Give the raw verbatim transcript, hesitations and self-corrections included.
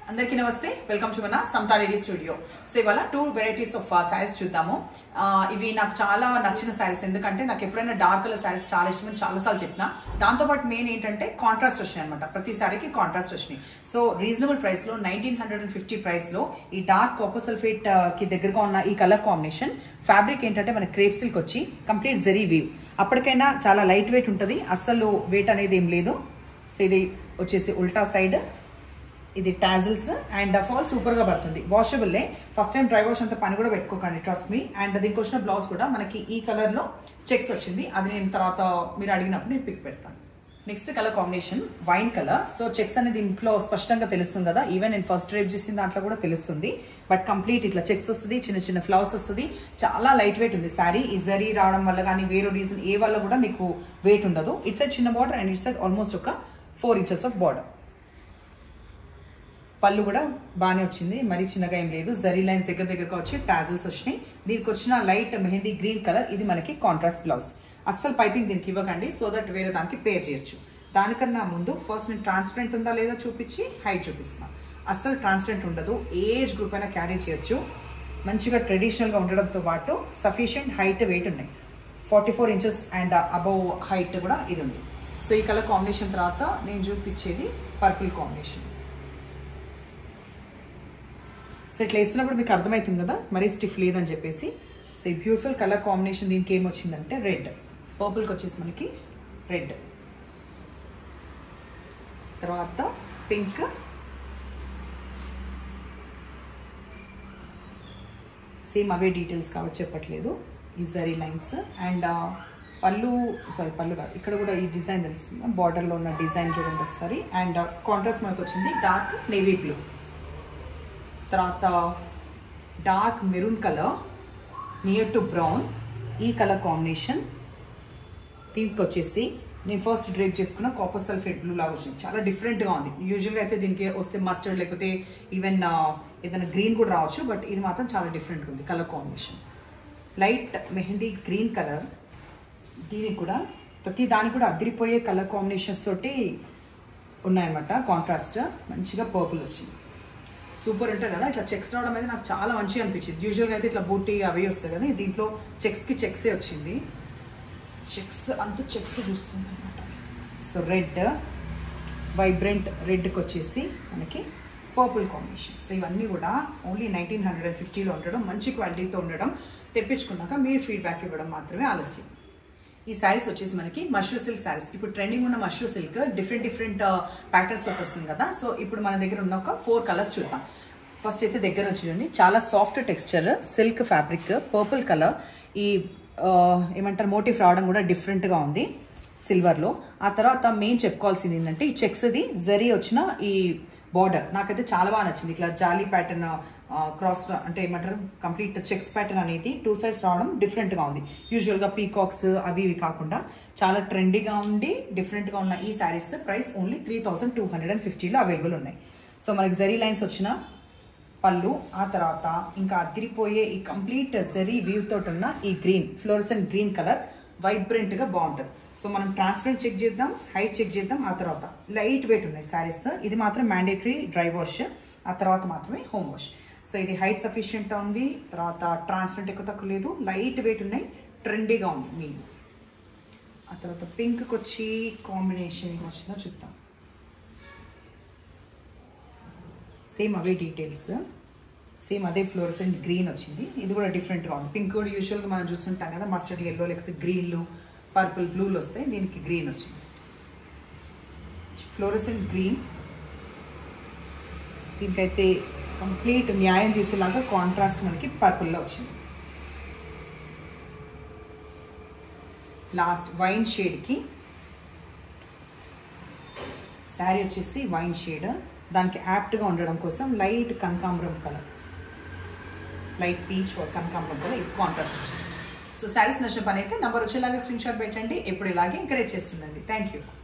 అందరికీ నమస్తే welcome to మన సమతా రెడీ స్టూడియో. సో ఇవాళ టూ వెరైటీస్ ఆఫ్ శారీస్ చూద్దాము. ఇవి నాకు చాలా నచ్చిన శారీస్, ఎందుకంటే నాకు ఎప్పుడైనా డార్క్ కలర్ శారీస్ చాలా ఇష్టమని చాలాసార్లు చెప్పిన. దాంతోపాటు మెయిన్ ఏంటంటే కాంట్రాస్ట్ వచ్చినాయి అనమాట, ప్రతి శారీకి కాంట్రాస్ట్ వచ్చినాయి. సో రీజనబుల్ ప్రైస్ లో nineteen hundred and fifty price లో ఈ డార్క్ కాపర్ సల్ఫేట్ కి దగ్గరగా ఉన్న ఈ కలర్ కాంబినేషన్. ఫ్యాబ్రిక్ ఏంటంటే మన క్రేప్ సిల్క్ వచ్చి కంప్లీట్ జరీ వీవ్. అప్పటికైనా చాలా లైట్ వెయిట్ ఉంటుంది, అస్సలు వెయిట్ అనేది ఏం లేదు. సో ఇది వచ్చేసి ఉల్టా సైడ్, ఇది టాజిల్స్ అండ్ ఫాల్ సూపర్ గా పడుతుంది. వాషబుల్లే, ఫస్ట్ టైం డ్రై వాష్ అంత పని కూడా పెట్టుకోకండి, ట్రస్ట్ మీ. అండ్ దీనికి వచ్చిన బ్లౌజ్ కూడా మనకి ఈ కలర్ లో చెక్స్ వచ్చింది, అది నేను తర్వాత మీరు అడిగినప్పుడు నేను పిక్ పెడతాను. Next colour combination wine colour. So checks అనేది ఇంట్లో స్పష్టంగా తెలుస్తుంది కదా, ఈవెన్ నేను ఫస్ట్ డ్రైప్ చేసిన దాంట్లో కూడా తెలుస్తుంది. బట్ కంప్లీట్ ఇట్లా చెక్స్ వస్తుంది, చిన్న చిన్న ఫ్లవర్స్ వస్తుంది, చాలా లైట్ వెయిట్ ఉంది శారీ. ఈ జరీ రావడం వల్ల కానీ వేరే రీజన్ ఏ వల్ల కూడా మీకు వెయిట్ ఉండదు. ఇట్ సైడ్ చిన్న బార్డర్ అండ్ ఇట్ సైడ్ ఆల్మోస్ట్ ఒక ఫోర్ ఇంచెస్ ఆఫ్ బార్డర్. పళ్ళు కూడా బాగానే వచ్చింది, మరీ చిన్నగా ఏం లేదు. జరీ లైన్స్ దగ్గర దగ్గరగా వచ్చి టాజిల్స్ వచ్చినాయి. దీనికి వచ్చిన లైట్ మెహందీ గ్రీన్ కలర్, ఇది మనకి కాంట్రాస్ట్ బ్లౌజ్. అస్సలు పైపింగ్ దీనికి ఇవ్వకండి, సో దట్ వేరే దానికి పేర్ చేయొచ్చు. దానికన్నా ముందు ఫస్ట్ నేను ట్రాన్స్పరెంట్ ఉందా లేదా చూపించి హైట్ చూపిస్తున్నాను. అస్సలు ట్రాన్స్పరెంట్ ఉండదు, ఏజ్ గ్రూప్ అయినా క్యారీ చేయొచ్చు. మంచిగా ట్రెడిషనల్గా ఉండడంతో పాటు సఫిషియంట్ హైట్ వెయిట్ ఉన్నాయి. Forty four inches and above height కూడా ఇది ఉంది. సో ఈ కలర్ కాంబినేషన్ తర్వాత నేను చూపించేది పర్పుల్ కాంబినేషన్. సో ఇట్లా వేసినప్పుడు మీకు అర్థమవుతుంది కదా మరీ స్టిఫ్ లేదని చెప్పేసి. సో ఈ బ్యూటిఫుల్ కలర్ కాంబినేషన్ దీనికి ఏమొచ్చిందంటే రెడ్, పర్పుల్కి వచ్చేసి మనకి రెడ్, తర్వాత పింక్, సేమ్ అవే డీటెయిల్స్ కాబట్టి చెప్పట్లేదు. ఈ జరీ లైన్స్ అండ్ పళ్ళు, సారీ పళ్ళు కాదు, ఇక్కడ కూడా ఈ డిజైన్ తెలుస్తుంది, బార్డర్లో ఉన్న డిజైన్ చూడండి ఒకసారి. అండ్ కాంట్రాస్ట్ మనకు వచ్చింది డార్క్ నేవీ బ్లూ, తర్వాత dark maroon colour near to brown, ఈ కలర్ కాంబినేషన్. దీనికి వచ్చేసి నేను ఫస్ట్ డ్రేప్ చేసుకున్న కాపర్ సల్ఫేట్ బ్లూ లాగా వచ్చింది, చాలా డిఫరెంట్గా ఉంది. యూజువల్గా అయితే దీనికి వస్తే మస్టర్డ్ లేకపోతే ఈవెన్ ఏదైనా గ్రీన్ కూడా రావచ్చు, బట్ ఇది మాత్రం చాలా డిఫరెంట్గా ఉంది colour combination. Light mehndi green colour, దీనికి కూడా ప్రతి దానికి కూడా అదిరిపోయే కలర్ కాంబినేషన్స్ తోటి ఉన్నాయన్నమాట. కాంట్రాస్ట్ మంచిగా పర్పుల్ వచ్చింది, సూపర్ ఉంటుంది కదా. ఇట్లా చెక్స్ రావడం అనేది నాకు చాలా మంచిగా అనిపించింది. యూజువల్గా అయితే ఇట్లా బూటీ అవి వస్తాయి కదా, దీంట్లో చెక్స్కి చెక్సే వచ్చింది. చెక్స్ అంతా చెక్స్ చూస్తుంది అనమాట. సో రెడ్, వైబ్రెంట్ రెడ్కి వచ్చేసి మనకి పర్పుల్ కాంబినేషన్. సో ఇవన్నీ కూడా ఓన్లీ నైన్టీన్ హండ్రెడ్ అండ్ ఫిఫ్టీలో ఉండడం, మంచి క్వాలిటీతో ఉండడం, తెప్పించుకున్నాక మీరు ఫీడ్బ్యాక్ ఇవ్వడం మాత్రమే ఆలస్యం. ఈ శారీస్ వచ్చేసి మనకి మష్రూ సిల్క్ శారీస్. ఇప్పుడు ట్రెండింగ్ ఉన్న mashru silk different different patterns తోటి వస్తుంది కదా. సో ఇప్పుడు మన దగ్గర ఉన్న ఒక ఫోర్ కలర్స్ చూద్దాం. ఫస్ట్ అయితే దగ్గర నుంచి చూడండి, చాలా soft texture silk fabric, purple colour. ఈ ఏమంటారు మోటివ్ రావడం కూడా డిఫరెంట్గా ఉంది సిల్వర్లో. ఆ తర్వాత మెయిన్ చెప్పుకోవాల్సింది ఏంటంటే ఈ చెక్స్ది జరీ వచ్చిన ఈ బార్డర్ నాకైతే చాలా బాగా నచ్చింది. ఇట్లా జాలీ ప్యాటర్న్ క్రాస్ అంటే ఏమంటారు కంప్లీట్ చెక్స్ ప్యాటర్న్ అనేది టూ సైడ్స్ రావడం డిఫరెంట్గా ఉంది. యూజువల్గా పీకాక్స్ అవి ఇవి కాకుండా చాలా ట్రెండీగా ఉండి డిఫరెంట్గా ఉన్న ఈ saris price only three thousand two hundred and ఫిఫ్టీలో అవైలబుల్ ఉన్నాయి. సో మనకి జరీ లైన్స్ వచ్చిన పళ్ళు, ఆ తర్వాత ఇంకా అదిరిపోయే ఈ కంప్లీట్ జరీ వీవ్ తోటి ఉన్న ఈ గ్రీన్ ఫ్లోరసెంట్ గ్రీన్ కలర్ వైబ్రెంట్గా బాగుంటుంది. సో మనం ట్రాన్స్పరెంట్ చెక్ చేద్దాం, హైట్ చెక్ చేద్దాం, ఆ తర్వాత లైట్ వెయిట్ ఉన్నాయి శారీస్. ఇది మాత్రం మ్యాండేటరీ డ్రై వాష్, ఆ తర్వాత మాత్రమే హోమ్ వాష్. సో ఇది హైట్ సఫిషియెంట్గా ఉంది, తర్వాత ట్రాన్స్పరెంట్ ఎక్కువ తక్కువ లేదు, లైట్ వెయిట్ ఉన్నాయి, ట్రెండీగా ఉంది మెయిన్. ఆ తర్వాత పింక్కి వచ్చి కాంబినేషన్ వచ్చిందో చూద్దాం. సేమ్ అవే డీటెయిల్స్, సేమ్ అదే ఫ్లోరసెంట్ గ్రీన్ వచ్చింది, ఇది కూడా డిఫరెంట్గా ఉంది. పింక్ కూడా యూజువల్గా మనం చూస్తుంటాం కదా, మస్టర్డ్ ఎల్లో లేకపోతే గ్రీన్లు, పర్పుల్, బ్లూలు వస్తాయి, దీనికి గ్రీన్ వచ్చింది. ఫ్లోరసెంట్ గ్రీన్, దీనికైతే కంప్లీట్ న్యాయం చేసేలాగా కాంట్రాస్ట్ మనకి పర్పుల్లో వచ్చింది. లాస్ట్ వైన్ షేడ్కి శారీ వచ్చేసి వైన్ షేడ్, దానికి యాప్ట్గా ఉండడం కోసం లైట్ కనకాంబరం కలర్, లైట్ పీచ్ కనకాంబరం కలర్, ఇది కాంట్రాస్ట్ వచ్చింది. సో శారీస్ నచ్చిన పని అయితే నంబర్ వచ్చేలాగా స్క్రీన్ షాట్ పెట్టండి, ఎప్పుడు ఇలాగే ఎంకరేజ్ చేస్తుండండి. Thank you.